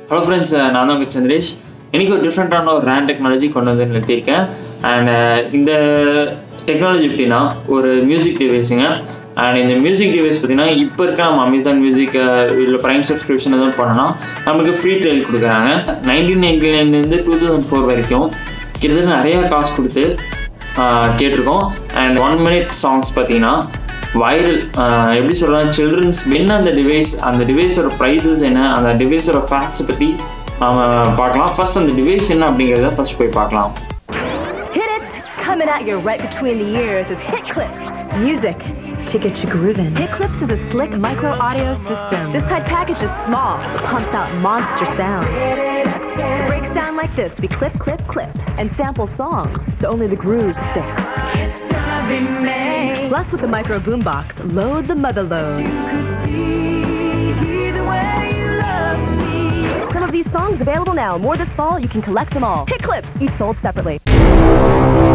Hello friends, நான் தான் சந்திரேஷ். இன்றைக்கி ஒரு டிஃப்ரெண்ட்டான ஒரு ரேண்ட் டெக்னாலஜி கொண்டு வந்து நிறுத்தியிருக்கேன். அண்ட் இந்த டெக்னாலஜி எப்படின்னா ஒரு மியூசிக் டிவைஸுங்க. அண்ட் இந்த மியூசிக் டிவைஸ் பார்த்திங்கன்னா இப்போ இருக்க நம்ம அமேசான் மியூசிக் இல்லை ப்ரைம் சப்ஸ்கிரிப்ஷன் எதுவும் பண்ணோன்னா நம்மளுக்கு ஃப்ரீ ட்ரையல் கொடுக்குறாங்க. 1999 2004 வரைக்கும் கிட்டத்தட்ட நிறையா காசு கொடுத்து கேட்டிருக்கோம். அண்ட் 1 minute சாங்ஸ் பார்த்திங்கன்னா வைரல். எப்படி சொல்கிறாங்க, சில்ட்ரன்ஸ் என்ன அந்த டிவைஸோட ப்ரைஸஸ் என்ன, அந்த டிவைஸோட ஃபேக்ட்ஸை பற்றி நாம் பார்க்கலாம். ஃபர்ஸ்ட் அந்த டிவைஸ் என்ன அப்படிங்கிறத ஃபர்ஸ்ட் போய் பார்க்கலாம். Coming at you right between the ears is Hit Clips. Music to get you grooving. Hit Clips is a slick micro audio system. This tight package is small, but pumps out monster sound. It breaks down like this. We clip, clip, clip, and sample songs, so only the grooves stick. It's gonna be made. Plus, with the micro boombox, load the mother load. You could see the way you love me. Some of these songs available now. More this fall, you can collect them all. Hit Clips, each sold separately.